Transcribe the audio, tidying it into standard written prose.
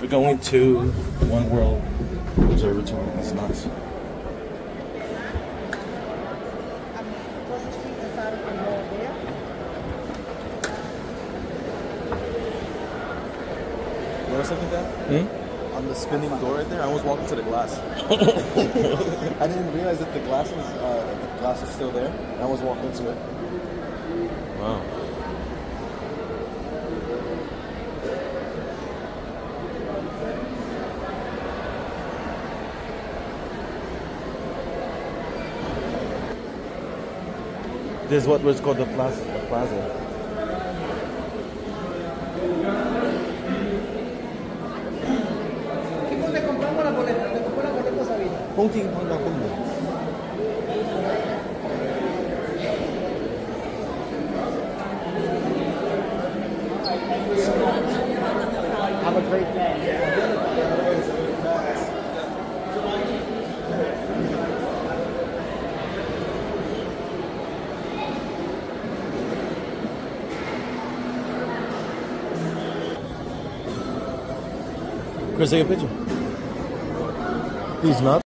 We're going to One World Observatory. It's nice. You know something, Dad? On the spinning door right there, I almost walked into the glass. I didn't realize that the glass was still there. I almost walked into it. Wow. This is what was called the plaza. Honking Honda Honda. Have a great day. Chris, take a picture. He's not.